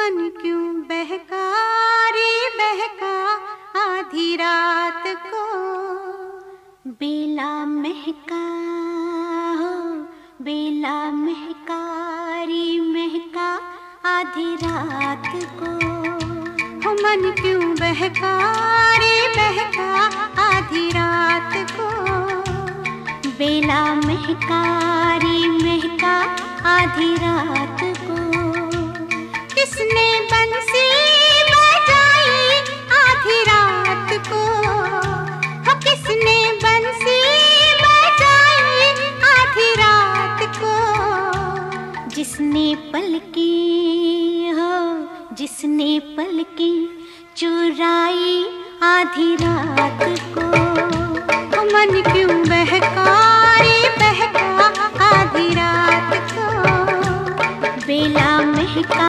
मन क्यों बहका रे बहका आधी रात को। बेला महका हो बेला महका रे महका आधी रात को। हो मन क्यों बहका रे बहका आधी रात को। बेला महका रे महका आधी रात को। किसने बंसी बजाई आधी रात को। हो किसने बंसी बजाई आधी रात को। जिसने पलकी हो जिसने पलकी चुराई आधी रात को।